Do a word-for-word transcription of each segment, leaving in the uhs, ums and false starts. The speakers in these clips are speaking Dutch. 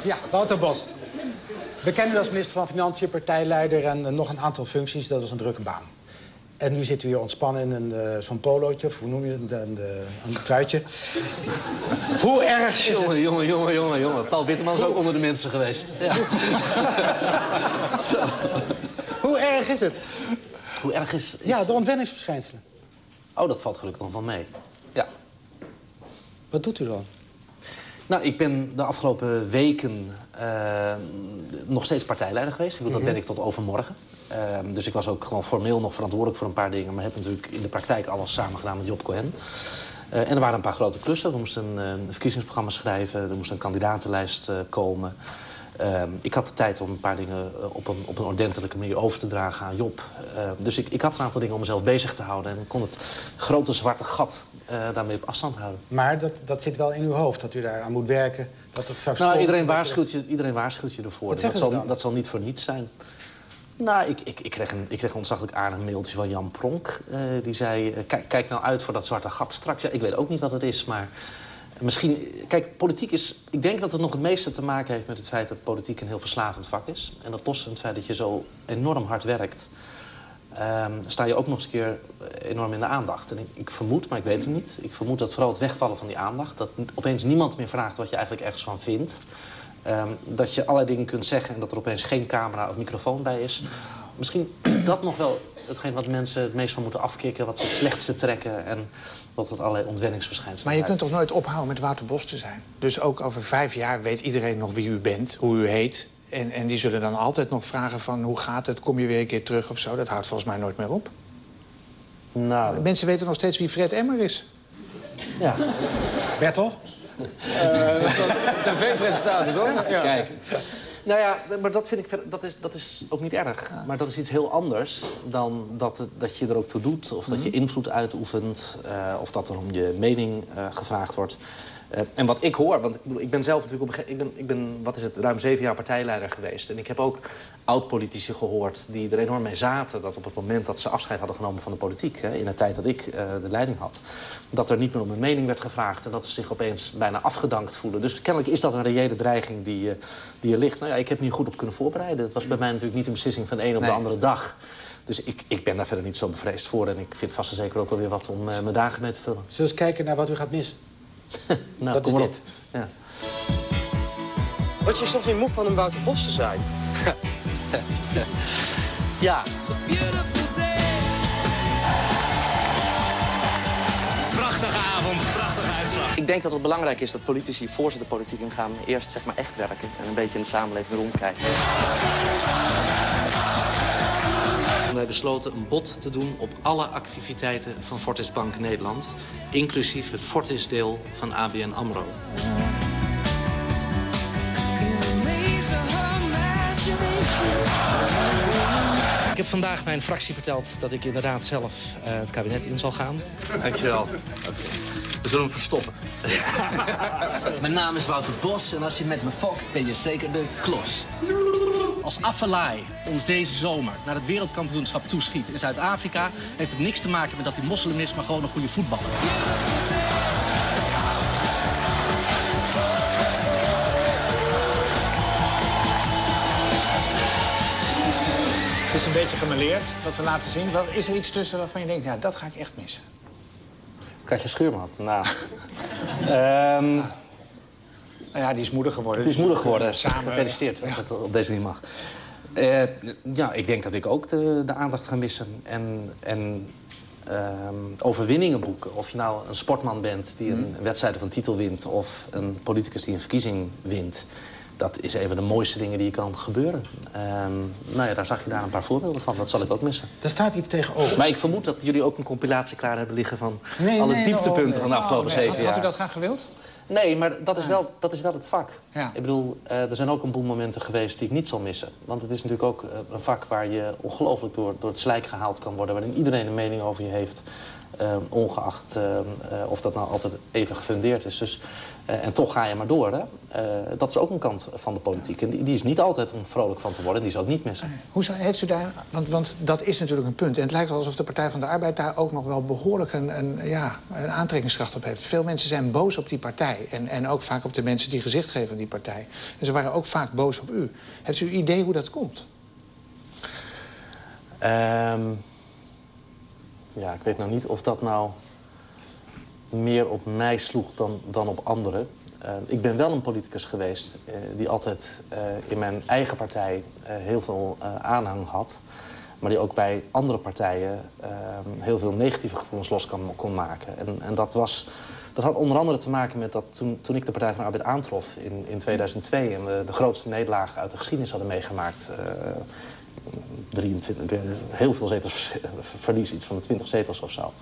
Ja, Wouter Bos. Bekend u als minister van Financiën, partijleider en uh, nog een aantal functies. Dat was een drukke baan. En nu zit u hier ontspannen in een, uh, zo'n polootje, of hoe noem je het, een, een, een truitje. Hoe erg is jongen, het? Jongen, jongen, jongen, jongen. Paul Witteman is ook onder de mensen geweest. Ja. Hoe erg is het? Hoe erg is, is... Ja, de ontwenningsverschijnselen. Oh, dat valt gelukkig nog wel mee. Ja. Wat doet u dan? Nou, ik ben de afgelopen weken uh, nog steeds partijleider geweest. Ik bedoel, Mm-hmm. dat ben ik tot overmorgen. Uh, dus ik was ook gewoon formeel nog verantwoordelijk voor een paar dingen. Maar heb natuurlijk in de praktijk alles samen gedaan met Job Cohen. Uh, en er waren een paar grote klussen. We moesten een, uh, een verkiezingsprogramma schrijven. Er moest een kandidatenlijst uh, komen. Uh, ik had de tijd om een paar dingen uh, op, een, op een ordentelijke manier over te dragen aan Job. Uh, dus ik, ik had een aantal dingen om mezelf bezig te houden. En ik kon het grote zwarte gat uh, daarmee op afstand houden. Maar dat, dat zit wel in uw hoofd, dat u daar aan moet werken. Dat het straks nou, komt, iedereen, dat waarschuwt je, iedereen waarschuwt je ervoor. Wat Dat zeggen ze zal, dan? dat zal niet voor niets zijn. Nou, ik, ik, ik, kreeg een, ik kreeg een ontzaglijk aardig mailtje van Jan Pronk. Uh, die zei, uh, kijk, kijk nou uit voor dat zwarte gat straks. Ja, ik weet ook niet wat het is, maar... Misschien, kijk, politiek is... Ik denk dat het nog het meeste te maken heeft met het feit dat politiek een heel verslavend vak is. En dat los van het feit dat je zo enorm hard werkt... Um, sta je ook nog eens een keer enorm in de aandacht. En ik, ik vermoed, maar ik weet het niet... ik vermoed dat vooral het wegvallen van die aandacht... dat opeens niemand meer vraagt wat je eigenlijk ergens van vindt... Um, dat je allerlei dingen kunt zeggen... en dat er opeens geen camera of microfoon bij is. Misschien dat nog wel hetgeen wat mensen het meest van moeten afkicken... wat ze het slechtste trekken en wat tot allerlei ontwenningsverschijnselen. Maar je kunt toch nooit ophouden met Wouter Bos te zijn? Dus ook over vijf jaar weet iedereen nog wie u bent, hoe u heet... En, en die zullen dan altijd nog vragen van hoe gaat het, kom je weer een keer terug of zo. Dat houdt volgens mij nooit meer op. Nou, mensen weten nog steeds wie Fred Emmer is. Ja. Bertolf? Uh, dat is een tv-presentator, toch? Ja. Kijk. Nou ja, maar dat vind ik ver- dat is, dat is ook niet erg. Ja. Maar dat is iets heel anders dan dat, het, dat je er ook toe doet... of dat je invloed uitoefent, uh, of dat er om je mening uh, gevraagd wordt. Uh, en wat ik hoor, want ik, bedoel, ik ben zelf natuurlijk op een ik ben, ik ben, wat is het, ruim zeven jaar partijleider geweest. En ik heb ook oud-politici gehoord die er enorm mee zaten... dat op het moment dat ze afscheid hadden genomen van de politiek... Hè, in de tijd dat ik uh, de leiding had... dat er niet meer om hun mening werd gevraagd... en dat ze zich opeens bijna afgedankt voelen. Dus kennelijk is dat een reële dreiging die, uh, die er ligt. Nou ja, ik heb me hier goed op kunnen voorbereiden. Het was bij mij natuurlijk niet een beslissing van de een op nee. de andere dag... Dus ik, ik ben daar verder niet zo bevreesd voor. En ik vind vast en zeker ook wel weer wat om uh, mijn dagen mee te vullen. Zullen we eens kijken naar wat u gaat missen? nou, dat kom is maar dit. op. Ja. Word je soms niet moe van een Wouter Bos te zijn? ja. Prachtige avond, prachtige uitslag. Ik denk dat het belangrijk is dat politici voor ze de politiek ingaan... eerst zeg maar echt werken en een beetje in de samenleving rondkijken. We hebben besloten een bod te doen op alle activiteiten van Fortis Bank Nederland. Inclusief het Fortis-deel van A B N AMRO. Ik heb vandaag mijn fractie verteld dat ik inderdaad zelf uh, het kabinet in zal gaan. Dankjewel. Okay. We zullen hem verstoppen. Mijn naam is Wouter Bos en als je met me fokt, ben je zeker de klos. Als Afellay ons deze zomer naar het wereldkampioenschap toeschiet in Zuid-Afrika... heeft het niks te maken met dat hij moslim is, maar gewoon een goede voetballer. Het is een beetje gemêleerd, wat we laten zien. Is er iets tussen waarvan je denkt, ja, dat ga ik echt missen? Katja Schuurman, nou... um... Nou ja, die is moeder geworden. Die is moeder geworden. Dus samen, gefeliciteerd ja. dat het op deze manier mag. Uh, ja, ik denk dat ik ook de, de aandacht ga missen. En, en um, overwinningen boeken. Of je nou een sportman bent die een hmm. wedstrijd of een titel wint... of een politicus die een verkiezing wint... dat is een van de mooiste dingen die kan gebeuren. Um, nou ja, daar zag je daar een paar voorbeelden van. Dat zal ik ook missen. Er staat iets tegenover. Maar ik vermoed dat jullie ook een compilatie klaar hebben liggen... van nee, alle nee, dieptepunten oh, nee. van de afgelopen oh, nee. zeven jaar. Had u dat graag gewild? Nee, maar dat is wel, dat is wel het vak. Ja. Ik bedoel, uh, er zijn ook een boel momenten geweest die ik niet zal missen. Want het is natuurlijk ook uh, een vak waar je ongelooflijk door, door het slijk gehaald kan worden... waarin iedereen een mening over je heeft. Uh, ongeacht uh, uh, of dat nou altijd even gefundeerd is. Dus, uh, en toch ga je maar door. Hè? Uh, dat is ook een kant van de politiek. En die, die is niet altijd om vrolijk van te worden. En die is ook niet missen. Hoe zou, heeft u daar... Want, want dat is natuurlijk een punt. En het lijkt wel alsof de Partij van de Arbeid daar ook nog wel behoorlijk een, een, ja, een aantrekkingskracht op heeft. Veel mensen zijn boos op die partij. En, en ook vaak op de mensen die gezicht geven aan die partij. En ze waren ook vaak boos op u. Heeft u een idee hoe dat komt? Um... Ja, ik weet nou niet of dat nou meer op mij sloeg dan, dan op anderen. Uh, ik ben wel een politicus geweest uh, die altijd uh, in mijn eigen partij uh, heel veel uh, aanhang had. Maar die ook bij andere partijen uh, heel veel negatieve gevoelens los kan, kon maken. En, en dat, was, dat had onder andere te maken met dat toen, toen ik de Partij van de Arbeid aantrof in, in tweeduizend twee... en we de grootste nederlaag uit de geschiedenis hadden meegemaakt... Uh, drieëntwintig, heel veel zetels verlies, iets van de twintig zetels of zo.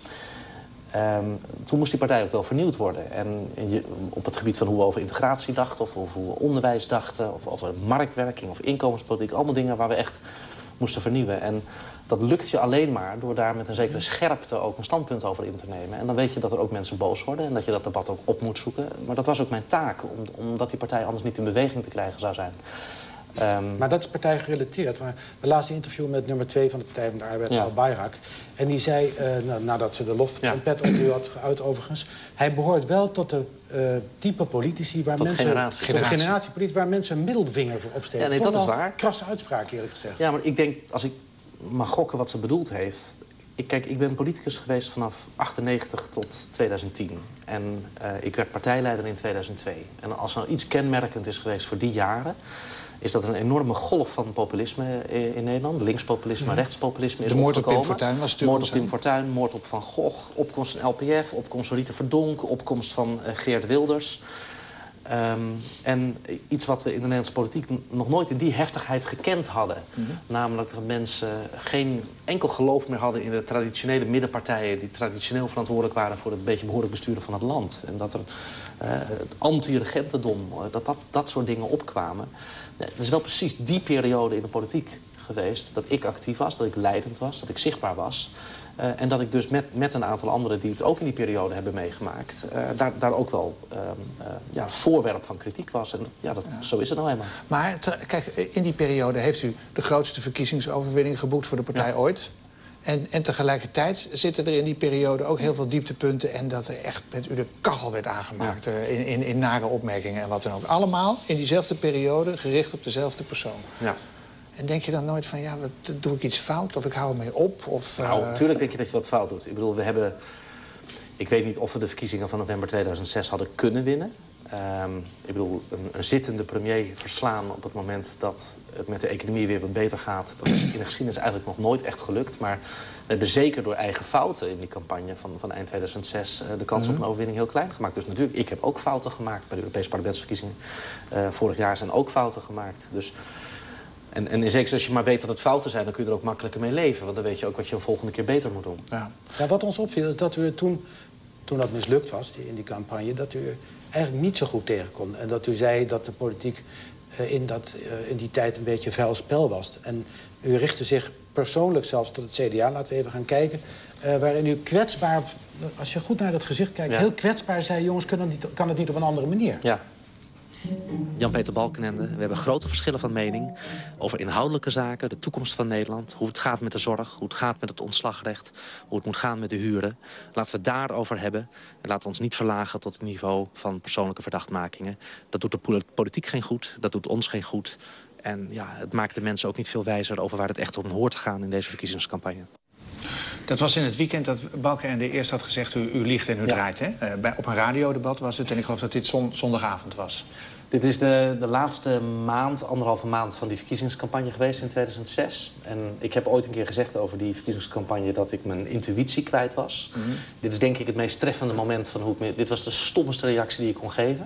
Um, toen moest die partij ook wel vernieuwd worden. En je, op het gebied van hoe we over integratie dachten... of hoe we onderwijs dachten, of over marktwerking of inkomenspolitiek... allemaal dingen waar we echt moesten vernieuwen. En dat lukt je alleen maar door daar met een zekere scherpte ook een standpunt over in te nemen. En dan weet je dat er ook mensen boos worden en dat je dat debat ook op moet zoeken. Maar dat was ook mijn taak, om, omdat die partij anders niet in beweging te krijgen zou zijn. Um... Maar dat is partijgerelateerd. Maar we lazen een interview met nummer twee van de Partij van de Arbeid, ja. Al Bayrak. En die zei, uh, nou, nadat ze de loftrompet ja. op u had uit overigens... hij behoort wel tot de uh, type politici waar tot mensen... generatie. Tot de generatie politici waar mensen een middelvinger voor opsteken. Ja, nee, dat is waar. Krasse uitspraak, eerlijk gezegd. Ja, maar ik denk, als ik mag gokken wat ze bedoeld heeft... Ik, kijk, ik ben politicus geweest vanaf achtennegentig tot tweeduizend tien. En uh, ik werd partijleider in tweeduizend twee. En als er nou iets kenmerkend is geweest voor die jaren... is dat er een enorme golf van populisme in Nederland. Linkspopulisme, ja. rechtspopulisme is opgekomen. De moord op Pim Fortuyn was natuurlijk... Moord op Pim Fortuyn, moord op Van Gogh, opkomst van L P F... opkomst van Rita Verdonk, opkomst van uh, Geert Wilders... Um, en iets wat we in de Nederlandse politiek nog nooit in die heftigheid gekend hadden. Mm-hmm. Namelijk dat mensen geen enkel geloof meer hadden in de traditionele middenpartijen... die traditioneel verantwoordelijk waren voor het beetje behoorlijk besturen van het land. En dat er uh, anti-regentendom, dat, dat dat soort dingen opkwamen. Het is wel precies die periode in de politiek geweest dat ik actief was, dat ik leidend was, dat ik zichtbaar was... Uh, en dat ik dus met, met een aantal anderen die het ook in die periode hebben meegemaakt... Uh, daar, daar ook wel uh, uh, ja, voorwerp van kritiek was. En ja, dat, ja. zo is het nou helemaal. Maar te, kijk, in die periode heeft u de grootste verkiezingsoverwinning geboekt voor de partij ja. ooit. En, en tegelijkertijd zitten er in die periode ook heel veel dieptepunten... en dat er echt met u de kachel werd aangemaakt ja. uh, in, in, in nare opmerkingen en wat dan ook. Allemaal in diezelfde periode gericht op dezelfde persoon. Ja. En denk je dan nooit van, ja, wat, doe ik iets fout of ik hou ermee op? Of, uh... Nou, natuurlijk denk je dat je wat fout doet. Ik bedoel, we hebben... Ik weet niet of we de verkiezingen van november tweeduizend zes hadden kunnen winnen. Um, ik bedoel, een, een zittende premier verslaan op het moment dat het met de economie weer wat beter gaat... dat is in de geschiedenis eigenlijk nog nooit echt gelukt. Maar we hebben zeker door eigen fouten in die campagne van, van eind tweeduizend zes... Uh, de kans mm-hmm. op een overwinning heel klein gemaakt. Dus natuurlijk, ik heb ook fouten gemaakt. Bij de Europese parlementsverkiezingen uh, vorig jaar zijn ook fouten gemaakt. Dus... En, en zeker als je maar weet dat het fouten zijn, dan kun je er ook makkelijker mee leven. Want dan weet je ook wat je de volgende keer beter moet doen. Ja. Ja, wat ons opviel is dat u toen, toen dat mislukt was in die campagne... dat u eigenlijk niet zo goed tegen kon. En dat u zei dat de politiek uh, in, dat, uh, in die tijd een beetje vuil spel was. En u richtte zich persoonlijk zelfs tot het C D A, laten we even gaan kijken... Uh, waarin u kwetsbaar, als je goed naar dat gezicht kijkt... Ja. heel kwetsbaar zei, jongens, kan het, niet, kan het niet op een andere manier? Ja. Jan-Peter Balkenende, we hebben grote verschillen van mening over inhoudelijke zaken, de toekomst van Nederland, hoe het gaat met de zorg, hoe het gaat met het ontslagrecht, hoe het moet gaan met de huren. Laten we het daarover hebben en laten we ons niet verlagen tot het niveau van persoonlijke verdachtmakingen. Dat doet de politiek geen goed, dat doet ons geen goed. En ja, het maakt de mensen ook niet veel wijzer over waar het echt om hoort te gaan in deze verkiezingscampagne. Dat was in het weekend dat Balkenende eerst had gezegd... u, u liegt en u ja. draait, hè? Uh, bij, op een radiodebat was het en ik geloof dat dit zon, zondagavond was. Dit is de, de laatste maand, anderhalve maand van die verkiezingscampagne geweest in tweeduizend zes. En ik heb ooit een keer gezegd over die verkiezingscampagne... dat ik mijn intuïtie kwijt was. Mm-hmm. Dit is denk ik het meest treffende moment van hoe ik me... Dit was de stommeste reactie die ik kon geven.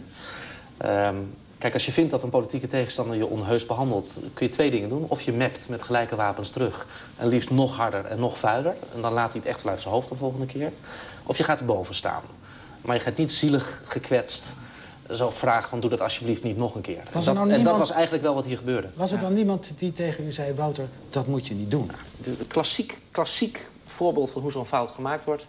Um, Kijk, als je vindt dat een politieke tegenstander je onheus behandelt... kun je twee dingen doen. Of je mapt met gelijke wapens terug. En liefst nog harder en nog vuiler. En dan laat hij het echt wel uit zijn hoofd de volgende keer. Of je gaat erboven staan. Maar je gaat niet zielig gekwetst zo vragen van doe dat alsjeblieft niet nog een keer. En dat, nou niemand... en dat was eigenlijk wel wat hier gebeurde. Was er dan ja. niemand die tegen u zei, Wouter, dat moet je niet doen? De, de klassiek, klassiek voorbeeld van hoe zo'n fout gemaakt wordt...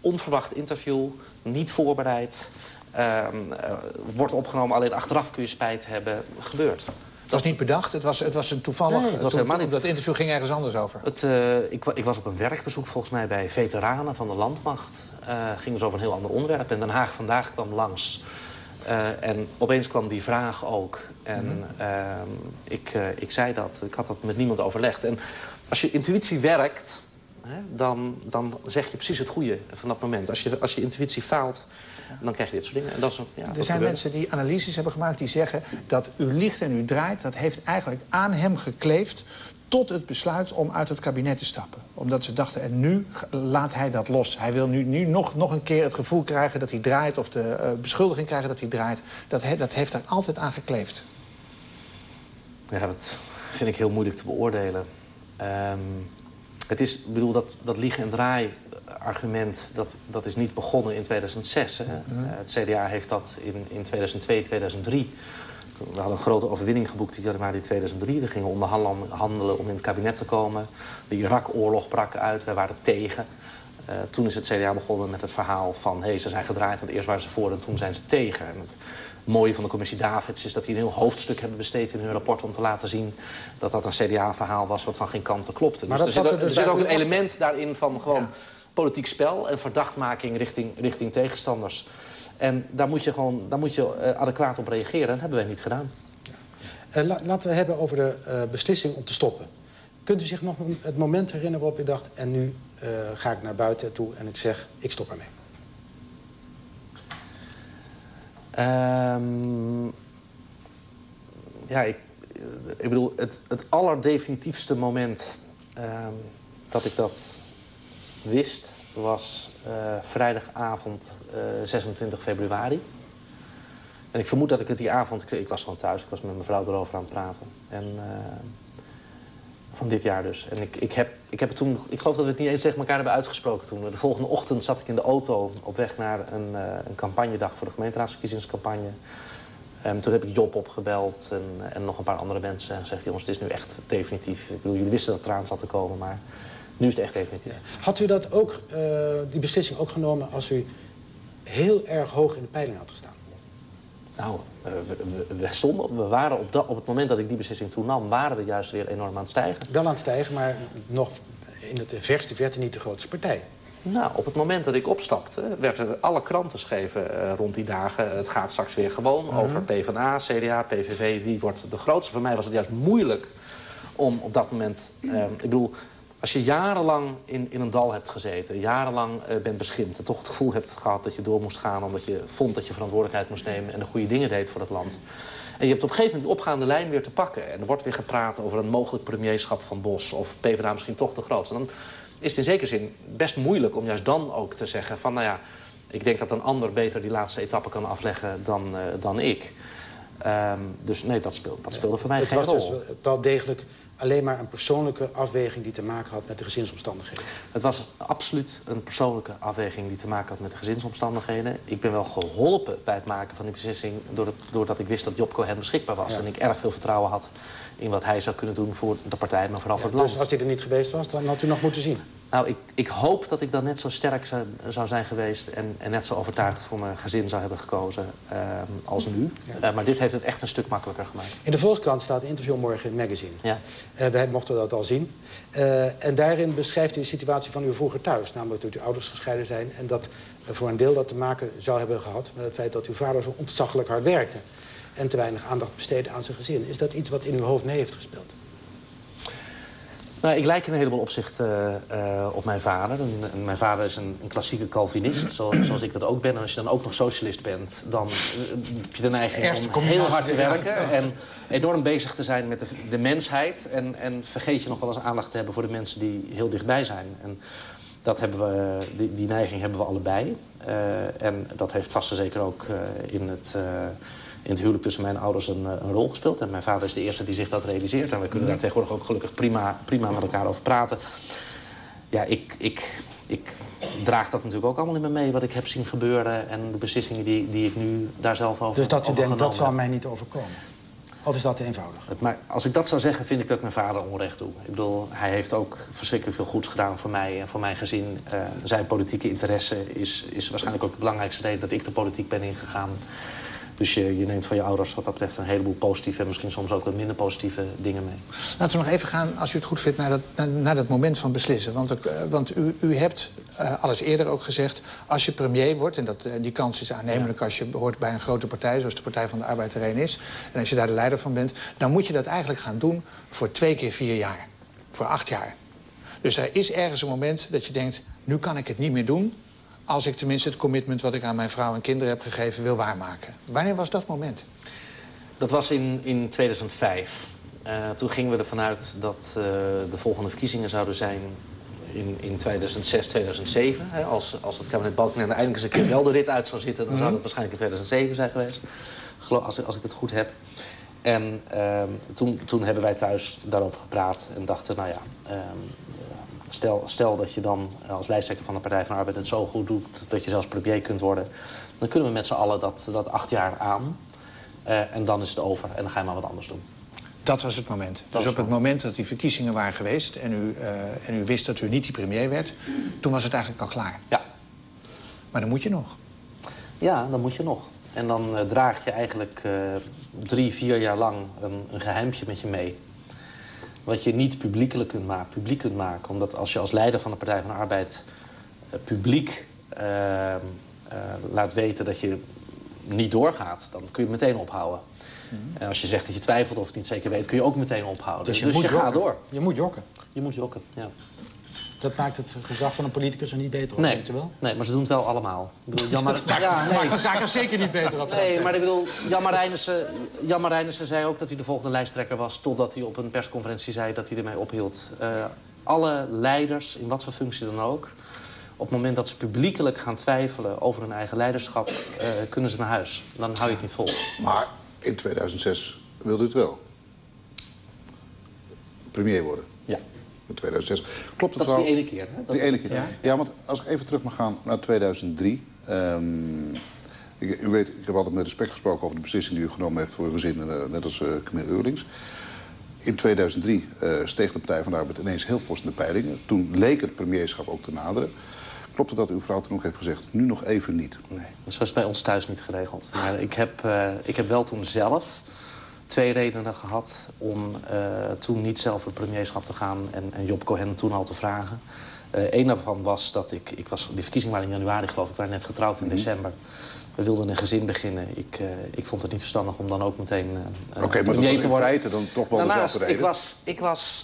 onverwacht interview, niet voorbereid. Uh, uh, wordt opgenomen, alleen achteraf kun je spijt hebben. Gebeurt. Het was niet bedacht, het was, het was een toevallig... Nee, het was helemaal niet. Dat interview ging ergens anders over. Het, uh, ik, ik was op een werkbezoek volgens mij bij veteranen van de landmacht. Uh, ging dus over een heel ander onderwerp. En Den Haag Vandaag kwam langs. Uh, en opeens kwam die vraag ook. En mm-hmm. uh, ik, uh, ik zei dat. Ik had dat met niemand overlegd. En als je intuïtie werkt, hè, dan, dan zeg je precies het goede van dat moment. Als je, als je intuïtie faalt, dan krijg je dit soort dingen. En dat is, ja, er dat zijn gebeurt. mensen die analyses hebben gemaakt die zeggen dat u liegt en u draait. Dat heeft eigenlijk aan hem gekleefd tot het besluit om uit het kabinet te stappen. Omdat ze dachten, en nu laat hij dat los. Hij wil nu, nu nog, nog een keer het gevoel krijgen dat hij draait... of de uh, beschuldiging krijgen dat hij draait. Dat, he, dat heeft er altijd aan gekleefd. Ja, dat vind ik heel moeilijk te beoordelen. Um, het is, ik bedoel, dat, dat liegen en draai argument, dat, dat is niet begonnen in tweeduizend zes. Hè. Mm-hmm. Uh, het C D A heeft dat in, in tweeduizend twee, tweeduizend drie... We hadden een grote overwinning geboekt in januari tweeduizend drie. We gingen onderhandelen om in het kabinet te komen. De Irak-oorlog brak uit, wij waren tegen. Uh, toen is het C D A begonnen met het verhaal van... hé, hey, ze zijn gedraaid, want eerst waren ze voor en toen zijn ze tegen. En het mooie van de commissie Davids is dat die een heel hoofdstuk hebben besteed in hun rapport... om te laten zien dat dat een C D A-verhaal was wat van geen kanten klopte. Maar dus dat er zit, er, er dus zit ook een element daarin van gewoon... Ja. Politiek spel en verdachtmaking richting, richting tegenstanders. En daar moet je gewoon daar moet je, uh, adequaat op reageren. En dat hebben wij niet gedaan. Uh, la, laten we hebben over de uh, beslissing om te stoppen. Kunt u zich nog het moment herinneren waarop u dacht... en nu uh, ga ik naar buiten toe en ik zeg, ik stop ermee? Um, ja, ik, ik bedoel, het, het allerdefinitiefste moment um, dat ik dat... wist, was uh, vrijdagavond uh, zesentwintig februari. En ik vermoed dat ik het die avond... Ik, ik was gewoon thuis, ik was met mijn vrouw erover aan het praten. En, uh, van dit jaar dus. En ik, ik, heb, ik heb het toen... Ik geloof dat we het niet eens tegen elkaar hebben uitgesproken toen. De volgende ochtend zat ik in de auto op weg naar een, uh, een campagnedag... voor de gemeenteraadsverkiezingscampagne. Um, toen heb ik Job opgebeld en, en nog een paar andere mensen. En gezegd, jongens, het is nu echt definitief. Ik bedoel, jullie wisten dat het eraan zat te komen, maar... Nu is het echt definitief. Had u dat ook, uh, die beslissing ook genomen als u heel erg hoog in de peiling had gestaan? Nou, uh, we, we, we, stonden, we waren op, dat, op het moment dat ik die beslissing toen nam... waren we juist weer enorm aan het stijgen. Wel aan het stijgen, maar nog in het verste verte niet de grootste partij. Nou, op het moment dat ik opstapte, werd er alle kranten schreven uh, rond die dagen. Het gaat straks weer gewoon mm-hmm. over PvdA, C D A, P V V. Wie wordt de grootste? Voor mij was het juist moeilijk om op dat moment... Uh, ik bedoel... Als je jarenlang in, in een dal hebt gezeten, jarenlang uh, bent beschimpt... en toch het gevoel hebt gehad dat je door moest gaan... omdat je vond dat je verantwoordelijkheid moest nemen... en de goede dingen deed voor het land. En je hebt op een gegeven moment die opgaande lijn weer te pakken. En er wordt weer gepraat over een mogelijk premierschap van Bos... of PvdA misschien toch de grootste. En dan is het in zekere zin best moeilijk om juist dan ook te zeggen... van nou ja, ik denk dat een ander beter die laatste etappe kan afleggen dan, uh, dan ik. Um, dus nee, dat speelde, dat speelde voor mij het geen was rol. Dus wel degelijk alleen maar een persoonlijke afweging die te maken had met de gezinsomstandigheden. Het was absoluut een persoonlijke afweging die te maken had met de gezinsomstandigheden. Ik ben wel geholpen bij het maken van die beslissing doordat, doordat ik wist dat Job Cohen beschikbaar was. Ja. En ik erg veel vertrouwen had in wat hij zou kunnen doen voor de partij, maar vooral ja, voor het land. Dus als hij er niet geweest was, dan had u nog moeten zien? Nou, ik, ik hoop dat ik dan net zo sterk zou, zou zijn geweest... En, en net zo overtuigd voor mijn gezin zou hebben gekozen uh, als nu. Ja. Uh, maar dit heeft het echt een stuk makkelijker gemaakt. In de Volkskrant staat een interview morgen in het magazine. Ja. Uh, wij mochten dat al zien. Uh, en daarin beschrijft u de situatie van uw vroeger thuis. Namelijk dat uw ouders gescheiden zijn... en dat uh, voor een deel dat te maken zou hebben gehad... met het feit dat uw vader zo ontzaglijk hard werkte... en te weinig aandacht besteedde aan zijn gezin. Is dat iets wat in uw hoofd mee heeft gespeeld? Nou, ik lijk in een heleboel opzichten uh, uh, op mijn vader. En, en mijn vader is een, een klassieke Calvinist, zoals, zoals ik dat ook ben. En als je dan ook nog socialist bent, dan uh, heb je de neiging om heel hard te werken... en enorm bezig te zijn met de, de mensheid. En, en vergeet je nog wel eens aandacht te hebben voor de mensen die heel dichtbij zijn. En dat hebben we, die, die neiging hebben we allebei. Uh, en dat heeft vast en zeker ook uh, in het... Uh, in het huwelijk tussen mijn ouders een, een rol gespeeld. En mijn vader is de eerste die zich dat realiseert. En we kunnen daar tegenwoordig ook gelukkig prima, prima met elkaar over praten. Ja, ik, ik, ik draag dat natuurlijk ook allemaal in me mee... wat ik heb zien gebeuren en de beslissingen die, die ik nu daar zelf over Dus dat u denkt, dat zal heb. mij niet overkomen? Of is dat te eenvoudig? Het, maar als ik dat zou zeggen, vind ik dat ik mijn vader onrecht doe. Ik bedoel, hij heeft ook verschrikkelijk veel goeds gedaan voor mij en voor mijn gezin. Uh, zijn politieke interesse is, is waarschijnlijk ook de belangrijkste reden dat ik de politiek ben ingegaan. Dus je, je neemt van je ouders wat dat betreft een heleboel positieve en misschien soms ook wat minder positieve dingen mee. Laten we nog even gaan, als u het goed vindt, naar dat, naar, naar dat moment van beslissen. Want, uh, want u, u hebt uh, alles eerder ook gezegd, als je premier wordt, en dat, uh, die kans is aannemelijk ja. als je hoort bij een grote partij, zoals de Partij van de Arbeid er een is, en als je daar de leider van bent, dan moet je dat eigenlijk gaan doen voor twee keer vier jaar. Voor acht jaar. Dus er is ergens een moment dat je denkt, nu kan ik het niet meer doen, als ik tenminste het commitment wat ik aan mijn vrouw en kinderen heb gegeven wil waarmaken. Wanneer was dat moment? Dat was in, in tweeduizend vijf. Uh, toen gingen we ervan uit dat uh, de volgende verkiezingen zouden zijn in, in tweeduizend zes, tweeduizend zeven. Hè, als, als het kabinet Balkenende eindelijk eens een keer wel de rit uit zou zitten, dan zou dat waarschijnlijk in tweeduizend zeven zijn geweest. Als, als ik het goed heb. En uh, toen, toen hebben wij thuis daarover gepraat en dachten, nou ja, uh, stel, stel dat je dan als lijsttrekker van de Partij van de Arbeid het zo goed doet dat je zelfs premier kunt worden, dan kunnen we met z'n allen dat, dat acht jaar aan. Uh, en dan is het over en dan ga je maar wat anders doen. Dat was het moment. Dat dus op het moment dat die verkiezingen waren geweest en u, uh, en u wist dat u niet die premier werd, toen was het eigenlijk al klaar. Ja. Maar dan moet je nog. Ja, dan moet je nog. En dan uh, draag je eigenlijk uh, drie, vier jaar lang een, een geheimpje met je mee. Wat je niet publiekelijk kunt maken, publiek kunt maken. Omdat als je als leider van de Partij van de Arbeid uh, publiek uh, uh, laat weten dat je niet doorgaat, dan kun je het meteen ophouden. Mm-hmm. En als je zegt dat je twijfelt of het niet zeker weet, kun je ook meteen ophouden. Dus je, dus moet je gaat door. Je moet jokken. Je moet jokken, ja. Dat maakt het gezag van een politicus er niet beter op, nee, weet je wel? Nee, maar ze doen het wel allemaal. Ik bedoel, Jan Mar- ja, nee. maakt de zaak er zeker niet beter op. Nee, maar ik bedoel, Jan Marijnissen, Jan Marijnissen zei ook dat hij de volgende lijsttrekker was, totdat hij op een persconferentie zei dat hij ermee ophield. Uh, alle leiders, in wat voor functie dan ook, op het moment dat ze publiekelijk gaan twijfelen over hun eigen leiderschap, uh, kunnen ze naar huis. Dan hou je het niet vol. Maar in tweeduizend zes wilde u het wel. Premier worden. Ja. In tweeduizend zes. Klopt het dat wel? is die ene keer, hè? Dat die ene keer. Ja. ja, want als ik even terug mag gaan naar tweeduizend drie. Um, ik, u weet, ik heb altijd met respect gesproken over de beslissing die u genomen heeft voor uw gezin, uh, net als uh, Camille Eurlings. In tweeduizend drie uh, steeg de Partij van de Arbeid ineens heel fors in de peilingen. Toen leek het premierschap ook te naderen. Klopt het dat uw vrouw toen ook heeft gezegd, nu nog even niet? Nee, zo is het bij ons thuis niet geregeld. Maar ik heb, uh, ik heb wel toen zelf twee redenen gehad om uh, toen niet zelf voor het premierschap te gaan en, en Job Cohen toen al te vragen. Uh, Eén daarvan was dat ik, ik was, die verkiezingen waren in januari geloof ik, ik waren net getrouwd in mm-hmm. december. We wilden een gezin beginnen. Ik, uh, ik vond het niet verstandig om dan ook meteen uh, Oké, okay, maar dat was in worden. feite dan toch wel Daarnaast, dezelfde reden? Ik was, ik was,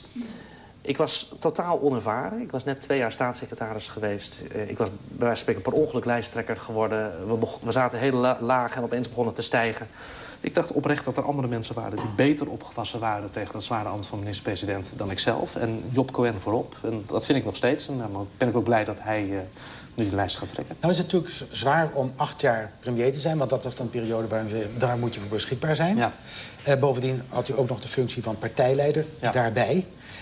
ik was totaal onervaren. Ik was net twee jaar staatssecretaris geweest. Uh, ik was bij wijze van spreken per ongeluk lijsttrekker geworden. We, begon, we zaten heel la laag en opeens begonnen te stijgen. Ik dacht oprecht dat er andere mensen waren die beter opgewassen waren tegen dat zware ambt van minister-president dan ikzelf. En Job Cohen voorop. En dat vind ik nog steeds. En dan ben ik ook blij dat hij uh, nu de lijst gaat trekken. Nou is het natuurlijk zwaar om acht jaar premier te zijn, want dat was dan een periode waarin we, daar moet je voor beschikbaar zijn. Ja. Uh, bovendien had u ook nog de functie van partijleider ja. daarbij.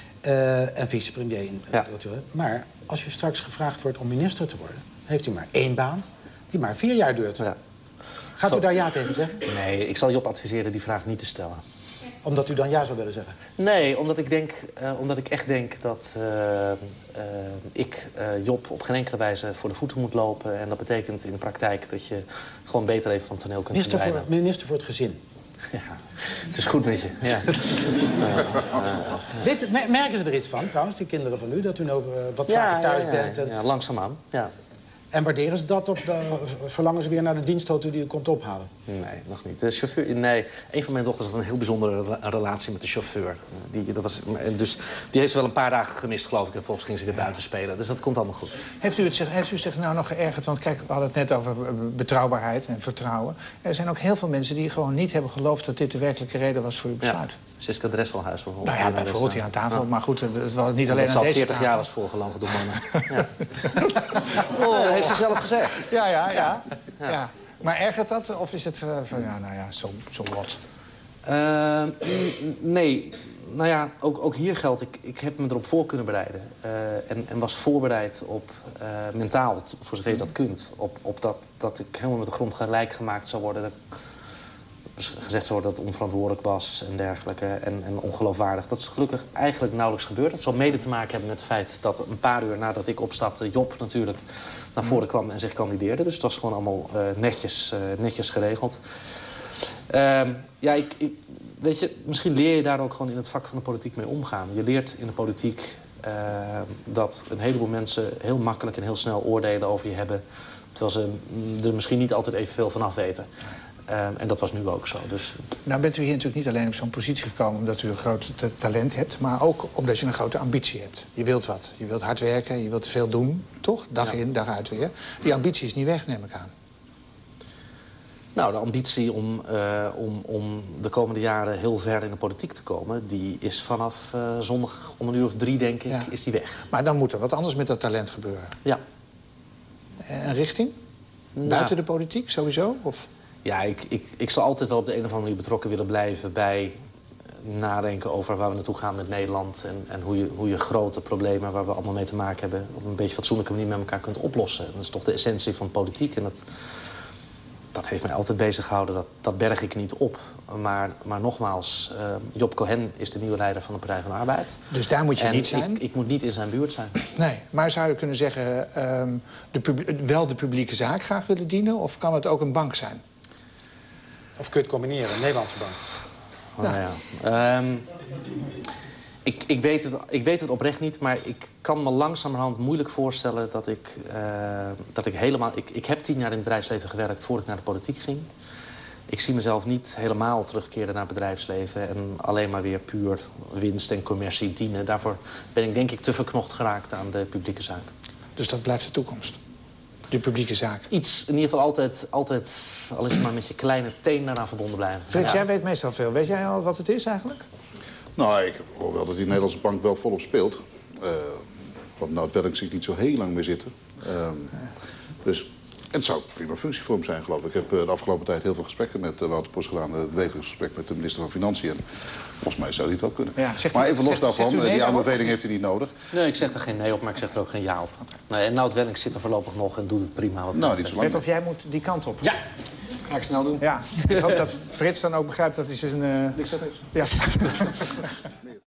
Uh, en vicepremier. In, ja. Maar als u straks gevraagd wordt om minister te worden, heeft u maar één baan die maar vier jaar duurt. Ja. Gaat Zo. u daar ja tegen zeggen? Nee, ik zal Job adviseren die vraag niet te stellen. Omdat u dan ja zou willen zeggen? Nee, omdat ik, denk, uh, omdat ik echt denk dat uh, uh, ik uh, Job op geen enkele wijze voor de voeten moet lopen. En dat betekent in de praktijk dat je gewoon beter even van toneel kunt minister verdwijnen. Voor, minister voor het gezin. Ja, het is goed met je. Ja. uh, uh, Weet, merken ze er iets van, trouwens, die kinderen van u? Dat u nou, uh, wat ja, vaker thuis ja, ja, bent? En... Ja, langzaamaan, ja. En waarderen ze dat of uh, verlangen ze weer naar de dienstauto die u komt ophalen? Nee, nog niet. De chauffeur, nee, een van mijn dochters had een heel bijzondere relatie met de chauffeur. Die, dat was, dus, die heeft ze wel een paar dagen gemist, geloof ik. En volgens ging ze weer buiten spelen. Dus dat komt allemaal goed. Heeft u, het zich, heeft u zich nou nog geërgerd? Want kijk, we hadden het net over betrouwbaarheid en vertrouwen. Er zijn ook heel veel mensen die gewoon niet hebben geloofd dat dit de werkelijke reden was voor uw besluit. Ja. Siska Dresselhuis bijvoorbeeld. Nou ja, bijvoorbeeld hier aan tafel. Ja. Maar goed, het was niet alleen aan deze veertig tafel. jaar was voorgelogen door mannen. Ja. Oh, dat heeft ze zelf gezegd. Ja, ja, ja. ja. ja. Maar ergert dat? Of is het uh, van, ja, nou ja, zo, zo wat? Uh, nee. Nou ja, ook, ook hier geldt, ik, ik heb me erop voor kunnen bereiden. Uh, en, en was voorbereid op, uh, mentaal, voor zover je dat kunt... op, op dat, dat ik helemaal met de grond gelijk gemaakt zou worden. Dat, gezegd zou worden dat het onverantwoordelijk was en dergelijke. En, en ongeloofwaardig. Dat is gelukkig eigenlijk nauwelijks gebeurd. Dat zal mede te maken hebben met het feit dat een paar uur nadat ik opstapte... Job natuurlijk naar voren kwam en zich kandideerde. Dus het was gewoon allemaal uh, netjes, uh, netjes geregeld. Uh, ja, ik, ik, weet je, misschien leer je daar ook gewoon in het vak van de politiek mee omgaan. Je leert in de politiek uh, dat een heleboel mensen heel makkelijk en heel snel oordelen over je hebben... terwijl ze er misschien niet altijd evenveel van af weten. Uh, en dat was nu ook zo. Dus... Nou bent u hier natuurlijk niet alleen op zo'n positie gekomen... omdat u een groot talent hebt, maar ook omdat je een grote ambitie hebt. Je wilt wat. Je wilt hard werken, je wilt veel doen, toch? Dag ja. in, dag uit weer. Die ambitie is niet weg, neem ik aan. Nou, de ambitie om, uh, om, om de komende jaren heel ver in de politiek te komen... die is vanaf uh, zondag om een uur of drie, denk ik, ja. is die weg. Maar dan moet er wat anders met dat talent gebeuren. Ja. Een richting? Nou, buiten de politiek, sowieso? Of... Ja, ik, ik, ik zal altijd wel op de een of andere manier betrokken willen blijven... bij nadenken over waar we naartoe gaan met Nederland... en, en hoe, je, hoe je grote problemen waar we allemaal mee te maken hebben... op een beetje fatsoenlijke manier met elkaar kunt oplossen. Dat is toch de essentie van politiek. En dat, dat heeft mij altijd bezig gehouden. Dat, dat berg ik niet op. Maar, maar nogmaals, uh, Job Cohen is de nieuwe leider van de Partij van de Arbeid. Dus daar moet je en niet zijn? Ik, ik moet niet in zijn buurt zijn. Nee, maar zou je kunnen zeggen... Um, de pub- wel de publieke zaak graag willen dienen? Of kan het ook een bank zijn? Of kun je het combineren, een Nederlandse bank? Oh, nou ja. um, ik, ik, weet het, ik weet het oprecht niet, maar ik kan me langzamerhand moeilijk voorstellen... dat ik, uh, dat ik helemaal... Ik, ik heb tien jaar in het bedrijfsleven gewerkt voordat ik naar de politiek ging. Ik zie mezelf niet helemaal terugkeren naar het bedrijfsleven... en alleen maar weer puur winst en commercie dienen. Daarvoor ben ik denk ik te verknocht geraakt aan de publieke zaak. Dus dat blijft de toekomst? De publieke zaak? Iets, in ieder geval altijd, altijd al is het maar met je kleine teen daarna verbonden blijven. Frits, ja. jij weet meestal veel. Weet jij al wat het is eigenlijk? Nou, ik hoor wel dat die Nederlandse bank wel volop speelt. Uh, want Nout Wellink zie ik niet zo heel lang meer zitten. Um, dus, en het zou een prima functie voor hem zijn, geloof ik. Ik heb uh, de afgelopen tijd heel veel gesprekken met uh, Wouter Bos gedaan. Het wekelijks gesprek met de minister van Financiën. En volgens mij zou hij het wel kunnen. Ja, maar u, even los zegt, daarvan, zegt nee die aanbeveling heeft hij niet nodig. Nee, ik zeg er geen nee op, maar ik zeg er ook geen ja op. Nee, en Nout Wellink zit er voorlopig nog en doet het prima. Wat nou, niet zo lang. Of jij moet die kant op. Ja, ga ik snel doen. Ja, ik hoop dat Frits dan ook begrijpt dat hij zijn... Uh... Niks zeg ik. Ja.